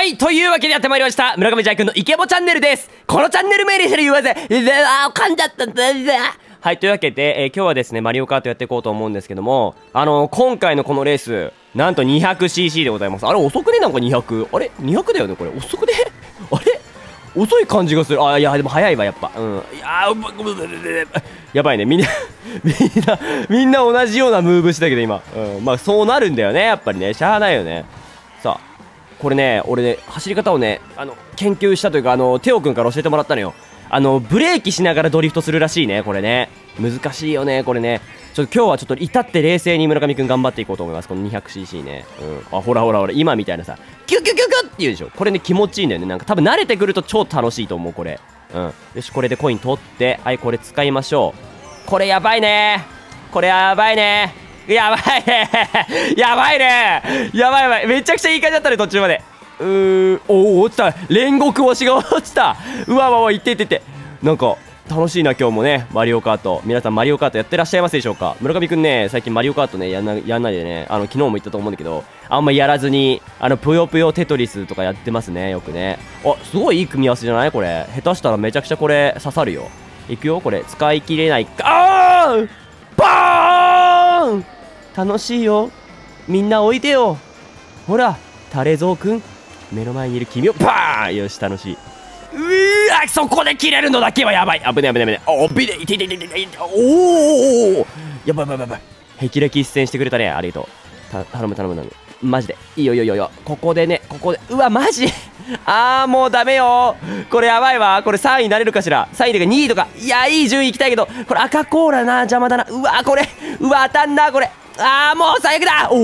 はい、というわけでやってまいりました、村上ジャイ君のイケボチャンネルです。このチャンネル名にする言わせ、噛んじゃったんだ。はい、というわけで、今日はですね、マリオカートやっていこうと思うんですけども、今回のこのレース、なんと 200cc でございます。あれ、遅くねなんか200。あれ ?200 だよねこれ。遅くねあれ遅い感じがする。あ、いや、でも早いわ、やっぱ。うん。いややばいね。みんな同じようなムーブしたけど、今。うん。まあ、そうなるんだよね、やっぱりね。しゃあないよね。さあ。これね、俺ね、走り方をね、研究したというか、テオくんから教えてもらったのよ。ブレーキしながらドリフトするらしいね、これね。難しいよね、これね。今日はちょっと至って冷静に村上くん頑張っていこうと思います。この 200cc ね。うん。あ、ほら、今みたいなさ、キュッキュッキュッキュッって言うでしょ。これね、気持ちいいんだよね。なんか多分慣れてくると超楽しいと思う、これ。うん。よし、これでコイン取って、はい、これ使いましょう。これやばいね。これやばいね。やばいねやばいねやばいやばい。めちゃくちゃいい感じだったね、途中まで。落ちた。煉獄推しが落ちた。うわわわ、いっていっていって。なんか、楽しいな、今日もね、マリオカート。皆さん、マリオカートやってらっしゃいますでしょうか。村上くんね、最近マリオカートね、やんないでね、昨日も言ったと思うんだけど、あんまやらずに、ぷよぷよテトリスとかやってますね、よくね。あ、すごいいい組み合わせじゃないこれ。下手したらめちゃくちゃこれ、刺さるよ。いくよ、これ。使い切れないか。あーバーン楽しいよ。みんなおいでよ。ほら、タレゾウくん。目の前にいる君をバーン。よし、楽しい。そこで切れるのだけはやばい。危ね危ね危ね。おびでいていていていていて。おおやばいやばいやばい。霹靂一閃してくれたね。ありがとう。頼む頼む頼む。マジでいいよいいよいいよ。ここでね、ここで。うわマジもうダメよ。これやばいわ。これ3位になれるかしら。3位とか2位とか。いや、いい順位いきたいけど、これ赤コーラな、邪魔だな。うわこれ、うわ当たんなこれ。もう最悪だ。ド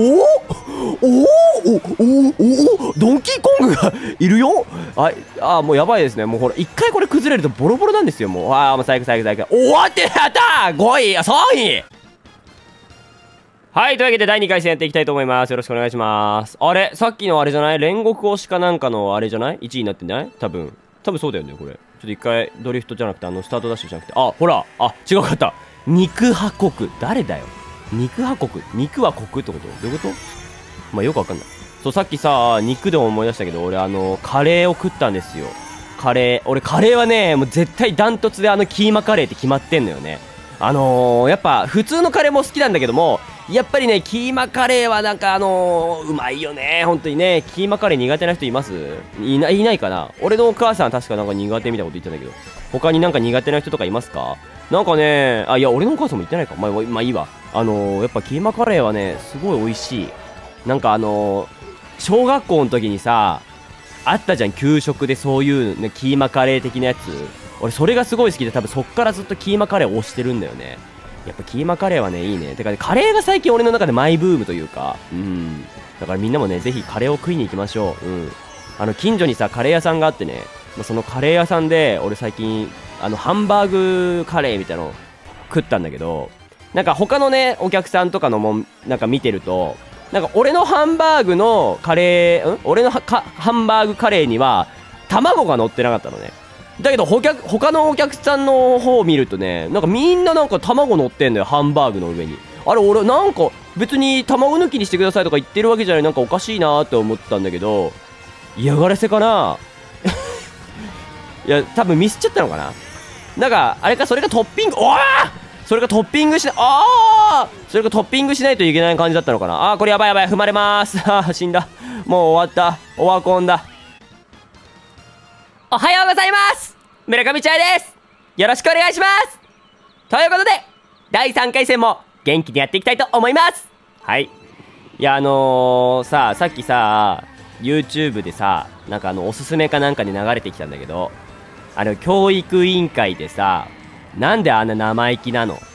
ンキーコングがいるよ。もうやばいですね。もうほら、一回これ崩れるとボロボロなんですよ。もう、もう最悪最悪最悪。終わってやったー !5 位 !3 位はい、というわけで第2回戦やっていきたいと思います。よろしくお願いします。あれさっきのあれじゃない煉獄推しかなんかのあれじゃない ?1 位になってない多分そうだよね、これ。ちょっと一回ドリフトじゃなくて、スタートダッシュじゃなくて、ほら違うかった。肉破国。誰だよ肉破国。肉は国ってことどういうことまあよくわかんない。そう、さっきさ、肉でも思い出したけど、俺カレーを食ったんですよ。俺カレーはね、もう絶対ダントツでキーマカレーって決まってんのよね。やっぱ普通のカレーも好きなんだけども、やっぱりね、キーマカレーはなんかうまいよね。本当にね、キーマカレー苦手な人います？いないかな。俺のお母さん確かなんか苦手みたいなこと言ってたんだけど、他になんか苦手な人とかいますか？なんかね、いや、俺のお母さんも言ってないか。まあいいわ。やっぱキーマカレーはね、すごい美味しい。なんか小学校の時にさ、あったじゃん、給食でそういうね、キーマカレー的なやつ。俺それがすごい好きで、多分そっからずっとキーマカレーを推してるんだよね。やっぱキーマカレーはね、いいね。てかね、カレーが最近俺の中でマイブームというか、だからみんなもね、ぜひカレーを食いに行きましょう。近所にさ、カレー屋さんがあってね、そのカレー屋さんで、俺最近、ハンバーグカレーみたいなの食ったんだけど、なんか他のね、お客さんとかのも、なんか見てると、なんか俺のハンバーグのカレー、俺のハンバーグカレーには、卵が乗ってなかったのね。だけど他のお客さんの方を見るとね、なんかみんななんか卵乗ってんのよ、ハンバーグの上に。あれ、俺なんか別に卵抜きにしてくださいとか言ってるわけじゃない、なんかおかしいなーって思ったんだけど、嫌がらせかないや、多分ミスっちゃったのかな。なんか、あれか、それがトッピング、それがトッピングしないといけない感じだったのかな。これやばいやばい、踏まれまーす。死んだ。もう終わった。オワコンだ。おはようございます。村上ちゃいです。よろしくお願いします。ということで、第3回戦も元気にやっていきたいと思います。はい。いや、さっきさ、YouTube でさ、なんかおすすめかなんかで流れてきたんだけど、教育委員会でさ、なんであんな生意気なの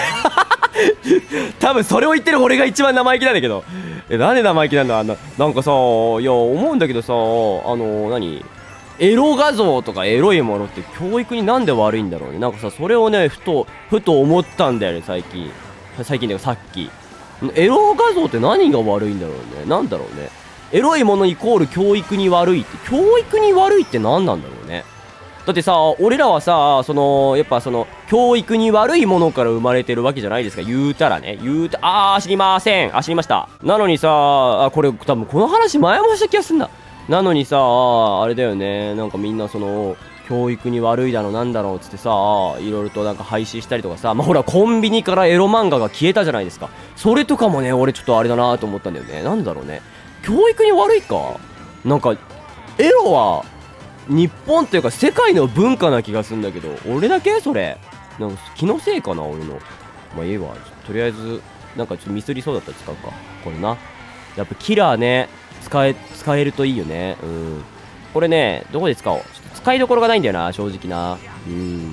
多分それを言ってる俺が一番生意気なんだけど、なんで生意気なんだ。なんかさ、いや、思うんだけどさ、エロ画像とかエロいものって教育になんで悪いんだろうね。なんかさ、それをね、ふと思ったんだよね、最近だよ、さっき。エロ画像って何が悪いんだろうね。なんだろうね。エロいものイコール教育に悪いって、教育に悪いって何なんだろうね。だってさ、俺らはさ、やっぱ教育に悪いものから生まれてるわけじゃないですか。言うたらね。知りません。知りました。なのにさ、これ多分この話前もした気がすんな。 なのにさ、あれだよね、なんかみんなその、教育に悪いだろなんだろうつってさ、いろいろとなんか廃止したりとかさ、まあほらコンビニからエロ漫画が消えたじゃないですか。それとかもね、俺ちょっとあれだなと思ったんだよね。なんだろうね。教育に悪いか？なんか、エロは、日本っていうか世界の文化な気がするんだけど、俺だけそれ。なんか気のせいかな、俺の。まあいいわ。とりあえず、なんかちょっとミスりそうだったら使うか。これな。やっぱキラーね、使えるといいよね。うん。これね、どこで使おう。ちょっと使いどころがないんだよな、正直な。うん。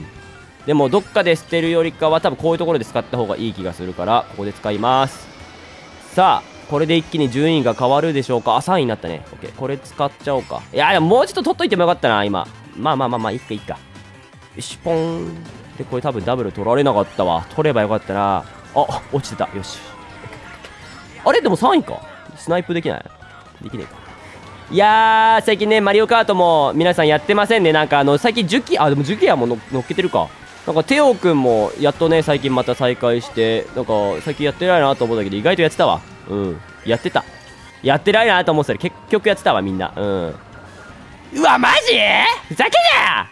でも、どっかで捨てるよりかは、多分こういうところで使った方がいい気がするから、ここで使います。さあ、これで一気に順位が変わるでしょうか。あ、3位になったね。オッケー。これ使っちゃおうか。いや、でももうちょっと取っといてもよかったな、今。まあ、いっか、いっか。よし、ポーン。で、これ多分ダブル取られなかったわ。取ればよかったな。あ、落ちてた。よし。あれでも3位か。スナイプできない？できねえか。いやー、最近ね、マリオカートも皆さんやってませんね。なんか最近ジュキアも乗っけてるか。なんかテオくんもやっとね、最近また再開して、なんか最近やってないなと思ったけど、意外とやってたわ。うん。やってた。やってないなと思ってたら結局やってたわ、みんな。うん。うわ、マジ？ふざけんな！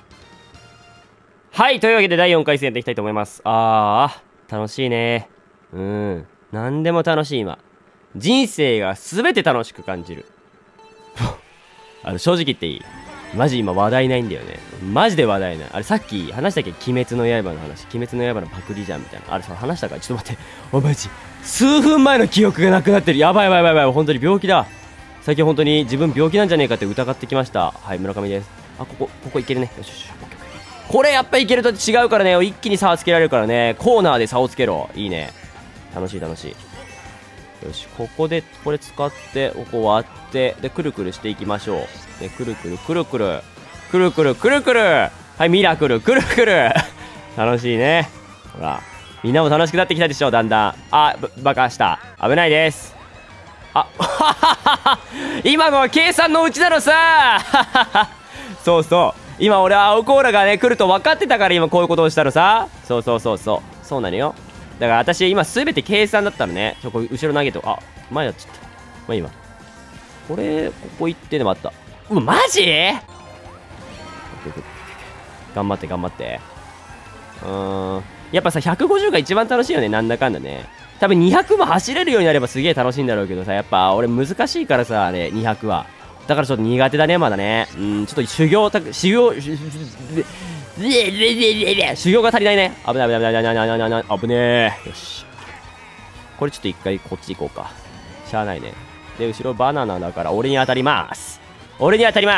はい、というわけで第4回戦やっていきたいと思います。楽しいね。うん。なんでも楽しい今。人生が全て楽しく感じる。正直言っていい？マジ今話題ないんだよね。マジで話題ない。あれさっき話したっけ？鬼滅の刃の話。鬼滅の刃のパクリじゃんみたいな。あれさ、話したか？ちょっと待って。おマジ。数分前の記憶がなくなってる。やばい。本当に病気だ。最近本当に自分病気なんじゃねえかって疑ってきました。はい、村上です。あ、ここいけるね。よし。これやっぱいけると違うからね。一気に差をつけられるからね。コーナーで差をつけろ。いいね。楽しい。よし、ここで、これ使って、ここ割って、で、くるくるしていきましょう。で、くるくる。はい、ミラクル、くるくる。楽しいね。ほら。みんなも楽しくなってきたでしょ、だんだん。あ、バカした。危ないです。あ、今のは計算のうちだろさ。そう。今俺は青コーラがね、来ると分かってたから今こういうことをしたのさ。そう。そうなのよ。だから私今すべて計算だったのね。これ後ろ投げと、あ、前やっちゃった。まあ今。これ、ここ行ってでもあった。マジ？頑張って。やっぱさ、150が一番楽しいよね、なんだかんだね。多分200も走れるようになればすげえ楽しいんだろうけどさ、やっぱ俺難しいからさ、あれ、200は。だからちょっと苦手だね、まだね。ちょっと修行が足りないね。危ねえ。よし。これちょっと一回こっち行こうか。しゃあないね。で、後ろバナナだから俺に当たります。よ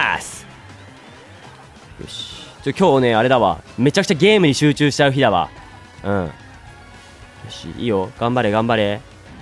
し。今日ね、あれだわ。めちゃくちゃゲームに集中しちゃう日だわ。うん。よし、いいよ。頑張れ。レッ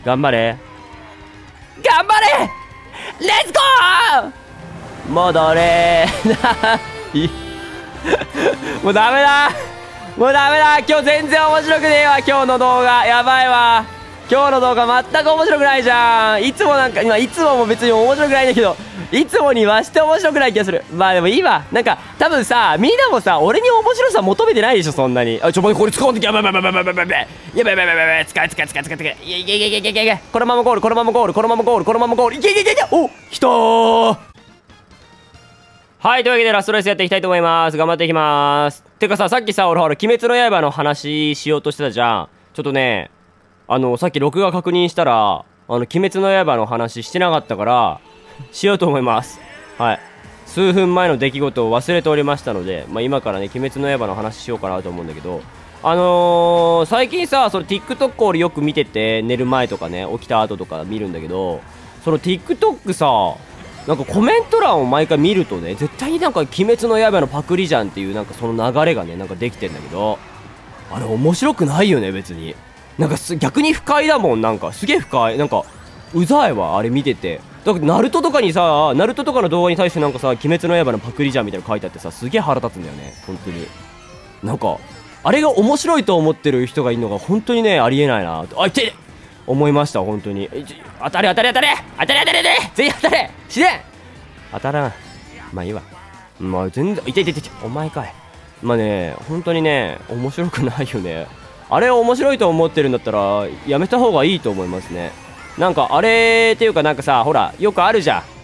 ツゴー！戻れー。もうダメだ。今日全然面白くねえわ。今日の動画やばいわ。今日の動画全く面白くないじゃん。いつもも別に面白くないんだけど、いつもに増して面白くない気がする。まあでもいいわ。なんか多分さ、みんなもさ、俺に面白さ求めてないでしょ、そんなに。あ、待って、これ使わなきゃ。やばい。使え。いけ。このままゴール。いけ。お、来たー。はい、というわけでラストレースやっていきたいと思います。頑張っていきます。てかさ、さっきさ、俺鬼滅の刃の話しようとしてたじゃん。ちょっとね、さっき録画確認したら、鬼滅の刃の話してなかったから、しようと思います。はい。数分前の出来事を忘れておりましたので、まあ、今からね、鬼滅の刃の話しようかなと思うんだけど、最近さ、それ TikTok 俺よく見てて、寝る前とかね、起きた後とか見るんだけど、その TikTok さ、なんかコメント欄を毎回見るとね、絶対になんか鬼滅の刃のパクリじゃんっていうなんかその流れがね、なんかできてんだけど、あれ面白くないよね、別に。なんか逆に不快だもん、なんかすげえ不快。なんか、うざいわ、あれ見てて。だからナルトとかの動画に対してなんかさ、鬼滅の刃のパクリじゃんみたいなの書いてあってさ、すげえ腹立つんだよね、本当に。なんか、あれが面白いと思ってる人がいるのが本当にね、ありえないなと。あ、いて思いました、本当に。当たれ全員当たれ死ね当たらん。まあいいわ。まあ全然、いてお前かい。まあね、本当にね、面白くないよね。あれを面白いと思ってるんだったら、やめた方がいいと思いますね。なんか、あれっていうかなんかさ、ほら、よくあるじゃん。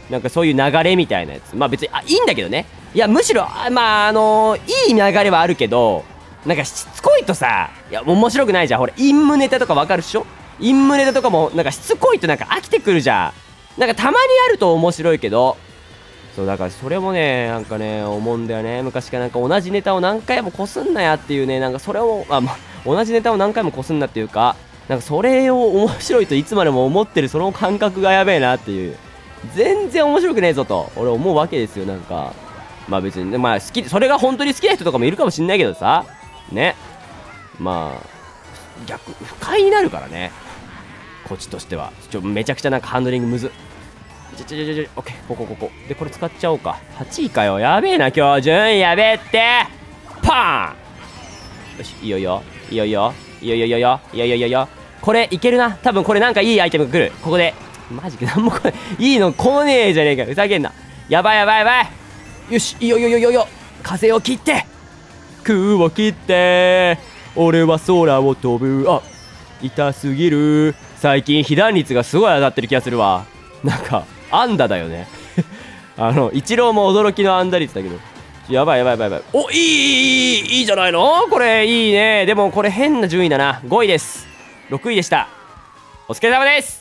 なんかそういう流れみたいなやつ、まあ別にいいんだけどね。いやむしろまあいい流れはあるけど、なんかしつこいとさ、いや面白くないじゃん。ほら陰夢ネタとかわかるっしょ。陰夢ネタとかもなんかしつこいとなんか飽きてくるじゃん。なんかたまにあると面白いけど、そうだからそれもねなんかね思うんだよね。昔からなんか同じネタを何回もこすんなやっていうね、なんかそれを同じネタを何回もこすんなっていうか、なんかそれを面白いといつまでも思ってるその感覚がやべえなっていう、全然面白くねえぞと俺思うわけですよ。なんかまあ別にまあ好き、それが本当に好きな人とかもいるかもしんないけどさね、まあ逆不快になるからね、こっちとしては。めちゃくちゃなんかハンドリングむずっ。オッケー、ここでこれ使っちゃおうか。8位かよ、やべえな今日順位やべえって。パーン。よし、いいよいいよいいよいいよいいよいいよいいよいいよいいよいいよいいよ、これいけるな多分。これなんかいいアイテムが来るここで。マジでなんもこれいいの来ねえじゃねえか、ふざけんな。やばいやばいやばい。よし、いいよいいよいいよいいよ、風を切って空を切って俺は空を飛ぶ。あ、痛すぎる。最近被弾率がすごい上がってる気がするわ。なんか安打だよねイチローも驚きの安打率だけど、やばいやばいやばいやばい。お、いいじゃないのこれ。いいね。でもこれ変な順位だな。5位です。6位でした。お疲れ様です。